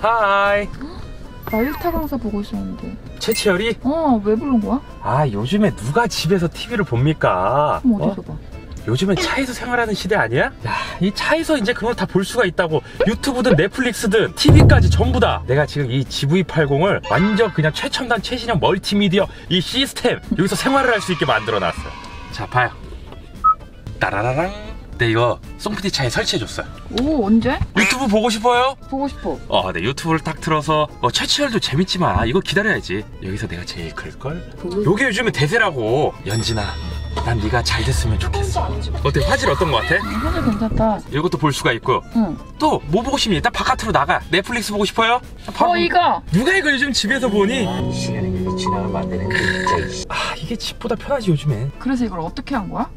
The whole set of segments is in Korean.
하이. 나 1타 강사 보고 있었는데. 최치열이? 왜 부른 거야? 아, 요즘에 누가 집에서 TV를 봅니까? 그럼 어디서 봐? 요즘엔 차에서 생활하는 시대 아니야? 야, 이 차에서 이제 그런 거 다 볼 수가 있다고. 유튜브든 넷플릭스든 TV까지 전부 다. 내가 지금 이 GV80을 완전 그냥 최첨단 최신형 멀티미디어 이 시스템 여기서 생활을 할 수 있게 만들어놨어요. 자, 봐요. 따라라랑. 네, 이거 송PD 차에 설치해줬어요. 오, 언제? 유튜브 보고 싶어요? 보고 싶어. 네, 유튜브를 딱 틀어서 최치열도 재밌지만 이거 기다려야지. 여기서 내가 제일 클걸? 요게 요즘에 대세라고. 연진아, 난 네가 잘 됐으면 좋겠어. 어때? 화질 어떤 거 같아? 화질 괜찮다. 이것도 볼 수가 있고. 응. 또 뭐 보고 싶니? 일단 바깥으로 나가. 넷플릭스 보고 싶어요? 바로 이거! 누가 이걸 요즘 집에서 보니? 이 시간에 이렇게 지나가면 안 되는 게 진짜. 이게 집보다 편하지 요즘엔. 그래서 이걸 어떻게 한 거야?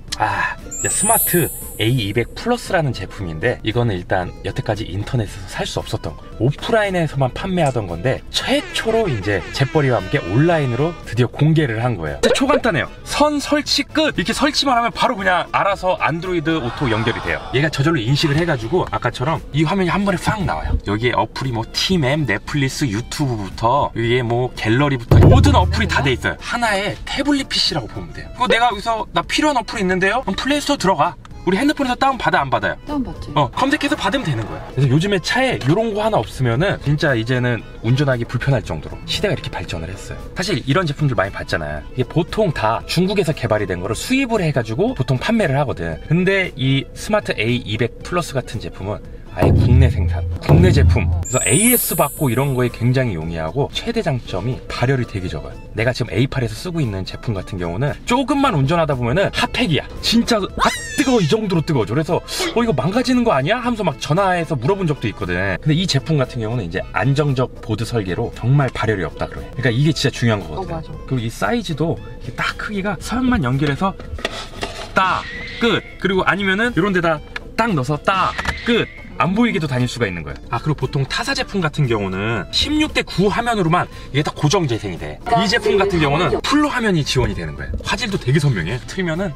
스마트 A200 플러스라는 제품인데, 이거는 일단 여태까지 인터넷에서 살 수 없었던 거, 오프라인에서만 판매하던 건데 최초로 이제 잿버리와 함께 온라인으로 드디어 공개를 한 거예요. 진짜 초간단해요. 선 설치 끝. 이렇게 설치만 하면 바로 그냥 알아서 안드로이드 오토 연결이 돼요. 얘가 저절로 인식을 해가지고 아까처럼 이 화면이 한 번에 팍 나와요. 여기에 어플이 뭐 팀앱, 넷플릭스, 유튜브부터 여기에 뭐 갤러리부터 모든 어플이 다 돼 있어요. 하나의 태블릿 PC라고 보면 돼요. 그거 내가 여기서 나 필요한 어플이 있는데요? 그럼 플레이스토어 들어가. 우리 핸드폰에서 다운 받아 안 받아요? 다운 받지. 검색해서 받으면 되는 거야. 그래서 요즘에 차에 이런 거 하나 없으면은 진짜 이제는 운전하기 불편할 정도로 시대가 이렇게 발전을 했어요. 사실 이런 제품들 많이 봤잖아요. 이게 보통 다 중국에서 개발이 된 거를 수입을 해가지고 보통 판매를 하거든. 근데 이 스마트 A200 플러스 같은 제품은 아예 국내 생산, 국내 제품. 그래서 AS 받고 이런 거에 굉장히 용이하고, 최대 장점이 발열이 되게 적어요. 내가 지금 A8에서 쓰고 있는 제품 같은 경우는 조금만 운전하다 보면은 핫팩이야. 진짜 뜨거워, 이 정도로 뜨거워져. 그래서 이거 망가지는 거 아니야? 하면서 막 전화해서 물어본 적도 있거든. 근데 이 제품 같은 경우는 이제 안정적 보드 설계로 정말 발열이 없다 그래. 그러니까 이게 진짜 중요한 거거든. 맞아. 그리고 이 사이즈도 딱 크기가 선만 연결해서 딱 끝. 그리고 아니면은 이런 데다 딱 넣어서 딱 끝. 안 보이게도 다닐 수가 있는 거예요. 그리고 보통 타사 제품 같은 경우는 16:9 화면으로만 이게 다 고정 재생이 돼. 이 제품 같은 경우는 풀로 화면이 지원이 되는 거예요. 화질도 되게 선명해. 틀면은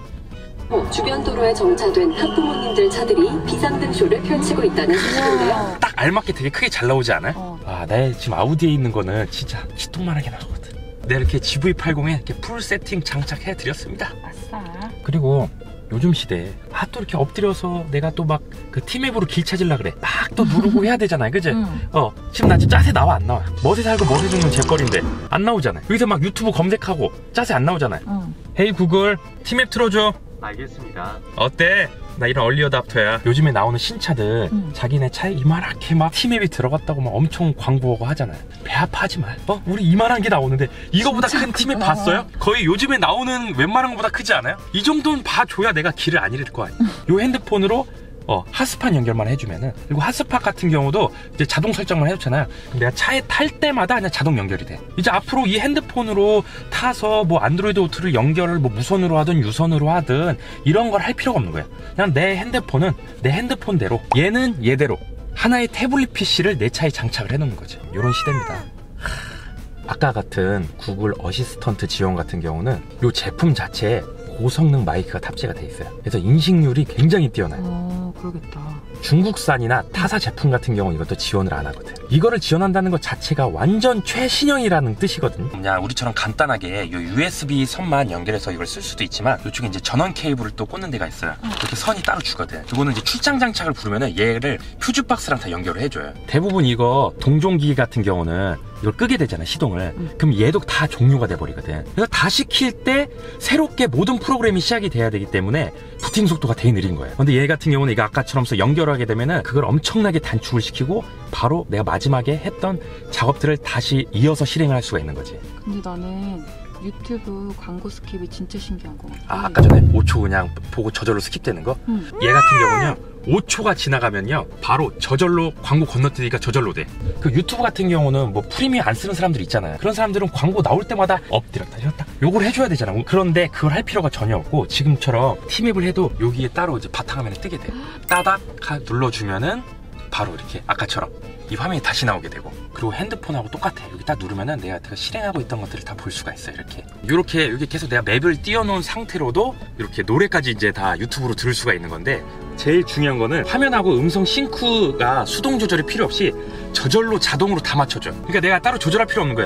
주변 도로에 정차된 학부모님들 차들이 비상등쇼를 펼치고 있다는 소식인데요. 딱 알맞게 되게 크게 잘 나오지 않아요? 내 지금 아우디에 있는 거는 진짜 기똥만하게 나오거든. 내가 이렇게 GV80에 이렇게 풀 세팅 장착해 드렸습니다. 아싸. 그리고 요즘 시대에 또 이렇게 엎드려서 내가 또 막 그 팀앱으로 길 찾으려 그래. 막 또 누르고 해야 되잖아요, 그치? 지금 나 지금 짜세 나와 안 나와? 멋에 살고 멋에 죽는 제거리인데 안 나오잖아요. 여기서 막 유튜브 검색하고 짜세 안 나오잖아요. 헤이 구글, 팀앱 틀어줘. 알겠습니다. 어때? 나 이런 얼리 어답터야. 요즘에 나오는 신차들 자기네 차에 이만하게 막 팀앱이 들어갔다고 막 엄청 광고하고 하잖아요. 배 아파하지 마. 우리 이만한 게 나오는데 이거보다 큰 팀앱 봤어요? 거의 요즘에 나오는 웬만한 거보다 크지 않아요? 이 정도는 봐줘야 내가 길을 안 잃을 거 아니야. 요 핸드폰으로 핫스팟 연결만 해주면은, 그리고 핫스팟 같은 경우도 이제 자동 설정만 해줬잖아요. 그럼 내가 차에 탈 때마다 그냥 자동 연결이 돼. 이제 앞으로 이 핸드폰으로 타서 뭐 안드로이드 오토를 연결을 뭐 무선으로 하든 유선으로 하든 이런 걸 할 필요가 없는 거야. 그냥 내 핸드폰은 내 핸드폰대로, 얘는 얘대로 하나의 태블릿 PC를 내 차에 장착을 해놓는 거죠. 이런 시대입니다. 아까 같은 구글 어시스턴트 지원 같은 경우는 이 제품 자체에 고성능 마이크가 탑재가 돼 있어요. 그래서 인식률이 굉장히 뛰어나요. 그러겠다. 중국산이나 타사 제품 같은 경우는 이것도 지원을 안 하거든. 이거를 지원한다는 것 자체가 완전 최신형이라는 뜻이거든. 그냥 우리처럼 간단하게 이 USB 선만 연결해서 이걸 쓸 수도 있지만, 이쪽에 이제 전원 케이블을 또 꽂는 데가 있어요. 이렇게 선이 따로 주거든. 이거는 이제 출장 장착을 부르면은 얘를 퓨즈 박스랑 다 연결을 해줘요. 대부분 이거 동종기기 같은 경우는 이걸 끄게 되잖아, 시동을. 그럼 얘도 다 종료가 돼버리거든. 그래서 다시 킬 때 새롭게 모든 프로그램이 시작이 돼야 되기 때문에 부팅 속도가 되게 느린 거예요. 근데 얘 같은 경우는 이거 아까처럼 연결하게 되면은 그걸 엄청나게 단축을 시키고 바로 내가 마지막에 했던 작업들을 다시 이어서 실행을 할 수가 있는 거지. 근데 나는 유튜브 광고 스킵이 진짜 신기한 거 같아. 아까 전에 5초 그냥 보고 저절로 스킵되는 거? 얘 같은 경우는요, 5초가 지나가면요 바로 저절로 광고 건너뛰니까 저절로 돼. 그 유튜브 같은 경우는 뭐 프리미엄 안 쓰는 사람들 있잖아요. 그런 사람들은 광고 나올 때마다 엎드렸다 졌다 요걸 해줘야 되잖아. 그런데 그걸 할 필요가 전혀 없고, 지금처럼 팀앱을 해도 여기에 따로 이제 바탕화면에 뜨게 돼. 따닥 눌러주면은 바로 이렇게 아까처럼 이 화면이 다시 나오게 되고, 그리고 핸드폰하고 똑같아. 여기 딱 누르면은 내가 실행하고 있던 것들을 다 볼 수가 있어요. 이렇게 여기 계속 내가 맵을 띄워놓은 상태로도 이렇게 노래까지 이제 다 유튜브로 들을 수가 있는 건데, 제일 중요한 거는 화면하고 음성 싱크가 수동 조절이 필요 없이 저절로 자동으로 다 맞춰줘. 그러니까 내가 따로 조절할 필요 없는 거야.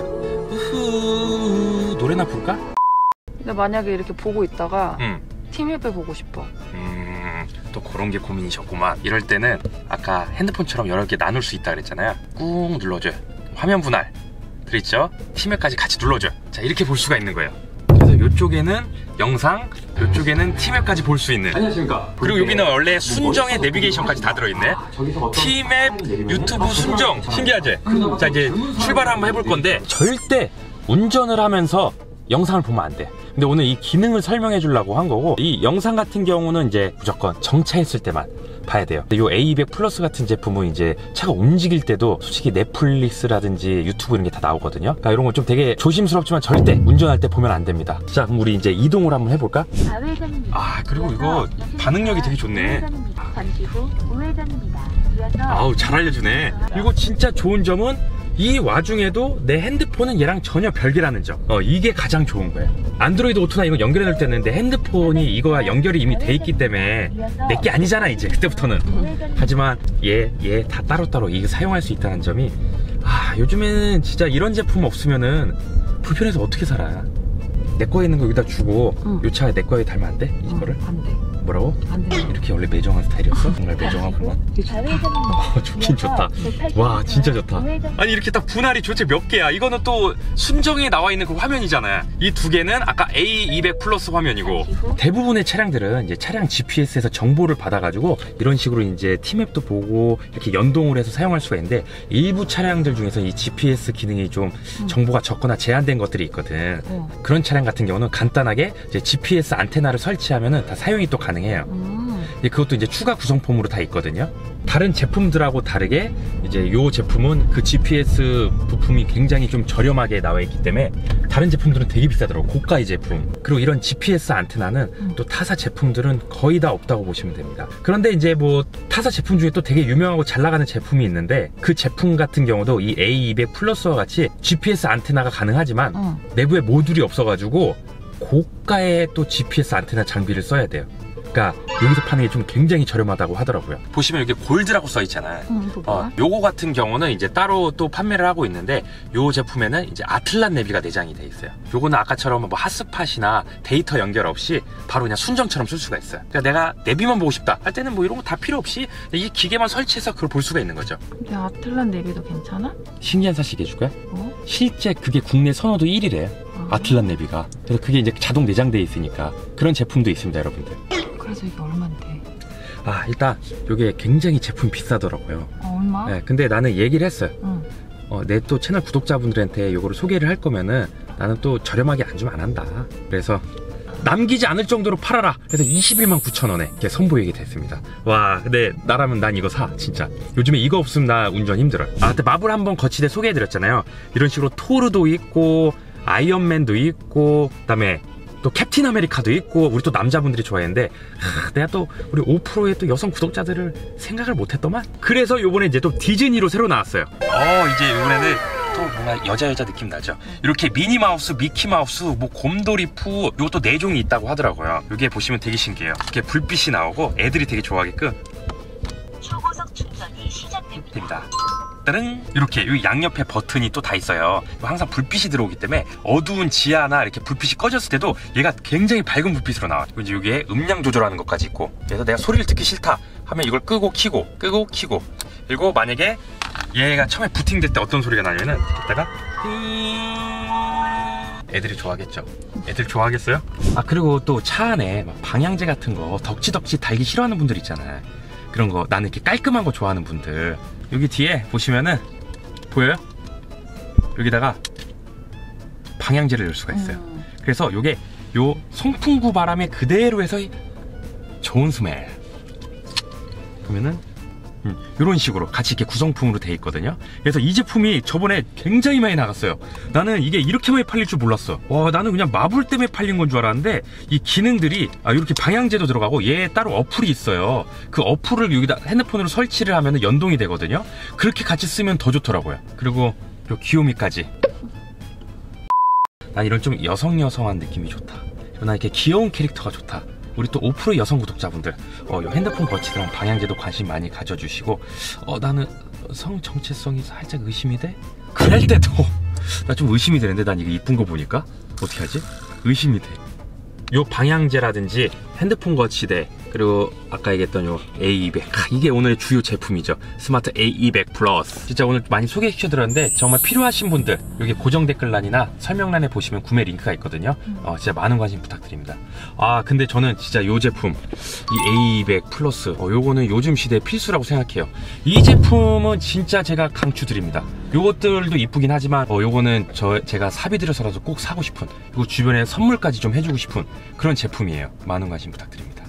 우후, 노래나 부를까? 근데 만약에 이렇게 보고 있다가 팀앱을 보고 싶어. 또 그런 게 고민이셨구만. 이럴 때는 아까 핸드폰처럼 여러 개 나눌 수 있다 그랬잖아요. 꾹 눌러줘요. 화면 분할 들어있죠? 팀앱까지 같이 눌러줘요. 자, 이렇게 볼 수가 있는 거예요. 그래서 이쪽에는 영상, 이쪽에는 팀앱까지 볼 수 있는. 안녕하십니까. 그리고 여기는 원래 순정의 내비게이션까지 다 들어있네. 팀앱, 유튜브 순정. 신기하지? 자, 이제 출발을 한번 해볼 건데, 절대 운전을 하면서 영상을 보면 안 돼. 근데 오늘 이 기능을 설명해 주려고 한 거고, 이 영상 같은 경우는 이제 무조건 정차했을 때만 봐야 돼요. 이 A200 플러스 같은 제품은 이제 차가 움직일 때도 솔직히 넷플릭스라든지 유튜브 이런 게 다 나오거든요. 그러니까 이런 건 좀 되게 조심스럽지만 절대 운전할 때 보면 안 됩니다. 자, 그럼 우리 이제 이동을 한번 해볼까? 아, 그리고 이거 반응력이 되게 좋네. 잠시 후 우회전입니다. 아우, 잘 알려주네. 이거 진짜 좋은 점은 이 와중에도 내 핸드폰은 얘랑 전혀 별개라는 점. 이게 가장 좋은 거예요. 안드로이드 오토나 이거 연결해 놓을 때는 내 핸드폰이 이거와 연결이 이미 돼 있기 때문에 내 게 아니잖아, 이제 그때부터는. 하지만 얘 다 따로따로 이거 사용할 수 있다는 점이, 요즘에는 진짜 이런 제품 없으면은 불편해서 어떻게 살아. 내 거에 있는 거 여기다 주고, 요 차 내 거에 달면 안 돼? 이거를? 안 돼. 뭐라고? 안 돼. 이렇게 원래 매정한 스타일이었어? 정말 매정하구만. 좋긴 좋다. 와, 진짜 좋다. 아니, 이렇게 딱 분할이 도대체 몇 개야? 이거는 또 순정에 나와 있는 그 화면이잖아요. 이 두 개는 아까 A200 플러스 화면이고, 대부분의 차량들은 이제 차량 GPS에서 정보를 받아가지고 이런 식으로 이제 팀앱도 보고 이렇게 연동을 해서 사용할 수가 있는데, 일부 차량들 중에서 이 GPS 기능이 좀 정보가 적거나 제한된 것들이 있거든. 그런 차량 같은 경우는 간단하게 이제 GPS 안테나를 설치하면은 다 사용이 또 가능해요. 그것도 이제 추가 구성품으로 다 있거든요. 다른 제품들하고 다르게 이제 요 제품은 그 GPS 부품이 굉장히 좀 저렴하게 나와 있기 때문에 다른 제품들은 되게 비싸더라고. 고가의 제품. 그리고 이런 GPS 안테나는 또 타사 제품들은 거의 다 없다고 보시면 됩니다. 그런데 이제 뭐 타사 제품 중에 또 되게 유명하고 잘 나가는 제품이 있는데, 그 제품 같은 경우도 이 A200 플러스와 같이 GPS 안테나가 가능하지만 내부에 모듈이 없어가지고 고가의 또 GPS 안테나 장비를 써야 돼요. 그러니까 여기서 파는 게 좀 굉장히 저렴하다고 하더라고요. 보시면 여기 골드라고 써 있잖아요. 요거 같은 경우는 이제 따로 또 판매를 하고 있는데, 요 제품에는 이제 아틀란 내비가 내장이 돼 있어요. 요거는 아까처럼 뭐 핫스팟이나 데이터 연결 없이 바로 그냥 순정처럼 쓸 수가 있어요. 그러니까 내가 내비만 보고 싶다 할 때는 뭐 이런 거 다 필요 없이 이 기계만 설치해서 그걸 볼 수가 있는 거죠. 근데 아틀란 내비도 괜찮아? 신기한 사실 얘기해줄까요? 실제 그게 국내 선호도 1위래요. 아틀란 내비가. 그래서 그게 이제 자동 내장돼 있으니까 그런 제품도 있습니다, 여러분들. 그래서 이게 얼만데? 일단 이게 굉장히 제품이 비싸더라고요. 얼마? 네, 근데 나는 얘기를 했어요. 내 또 채널 구독자분들한테 이거를 소개를 할 거면은 나는 또 저렴하게 안 주면 안 한다. 그래서 남기지 않을 정도로 팔아라. 그래서 21만 9천 원에 이렇게 선보이게 됐습니다. 와, 근데 나라면 난 이거 사, 진짜. 요즘에 이거 없으면 나 운전 힘들어요. 그때 마블 한번 거치대 소개해드렸잖아요. 이런 식으로 토르도 있고 아이언맨도 있고, 그다음에 또 캡틴 아메리카도 있고, 우리 또 남자분들이 좋아했는데, 내가 또 우리 5%의 또 여성 구독자들을 생각을 못했더만. 그래서 요번에 이제 또 디즈니로 새로 나왔어요. 이제 요번에는 또 뭔가 여자 느낌 나죠. 이렇게 미니마우스, 미키마우스, 뭐 곰돌이 푸, 요것도 4종이 있다고 하더라고요. 여기에 보시면 되게 신기해요. 이렇게 불빛이 나오고 애들이 되게 좋아하게끔 초고속 충전이 시작됩니다. 따릉! 이렇게 이 양옆에 버튼이 또 다 있어요. 항상 불빛이 들어오기 때문에 어두운 지하나 이렇게 불빛이 꺼졌을 때도 얘가 굉장히 밝은 불빛으로 나와요. 이제 여기에 음량 조절하는 것까지 있고, 그래서 내가 소리를 듣기 싫다 하면 이걸 끄고 켜고 끄고 켜고. 그리고 만약에 얘가 처음에 부팅될 때 어떤 소리가 나냐면은 이따가 애들이 좋아하겠죠. 애들 좋아하겠어요? 그리고 또 차 안에 막 방향제 같은 거 덕지덕지 달기 싫어하는 분들 있잖아요. 그런 거 나는 이렇게 깔끔한 거 좋아하는 분들, 여기 뒤에 보시면은 보여요? 여기다가 방향제를 넣을 수가 있어요. 그래서 요게 요 송풍구 바람에 그대로 해서 좋은 스멜. 그러면은 이런 식으로 같이 이렇게 구성품으로 돼 있거든요. 그래서 이 제품이 저번에 굉장히 많이 나갔어요. 나는 이게 이렇게 많이 팔릴 줄 몰랐어. 와, 나는 그냥 마블 때문에 팔린 건 줄 알았는데 이 기능들이 이렇게 방향제도 들어가고 얘 따로 어플이 있어요. 그 어플을 여기다 핸드폰으로 설치를 하면 연동이 되거든요. 그렇게 같이 쓰면 더 좋더라고요. 그리고 요 귀요미까지. 난 이런 좀 여성한 느낌이 좋다. 난 이렇게 귀여운 캐릭터가 좋다. 우리 또 5% 여성 구독자분들 요 핸드폰 거치대랑 방향제도 관심 많이 가져주시고 나는 성 정체성이 살짝 의심이 돼? 그럴 때도 나 좀 의심이 되는데 난 이거 이쁜 거 보니까 어떻게 하지? 의심이 돼. 요 방향제라든지 핸드폰 거치대 그리고 아까 얘기했던 요 A200 이게 오늘의 주요 제품이죠. 스마트 A200 플러스. 진짜 오늘 많이 소개시켜드렸는데 정말 필요하신 분들 여기 고정 댓글란이나 설명란에 보시면 구매 링크가 있거든요. 진짜 많은 관심 부탁드립니다. 근데 저는 진짜 요 제품 이 A200 플러스 요거는 요즘 시대의 필수라고 생각해요. 이 제품은 진짜 제가 강추드립니다. 요것들도 이쁘긴 하지만 요거는 제가 사비 들여서라도 꼭 사고 싶은 그리고 주변에 선물까지 좀 해주고 싶은 그런 제품이에요. 많은 관심 부탁드립니다.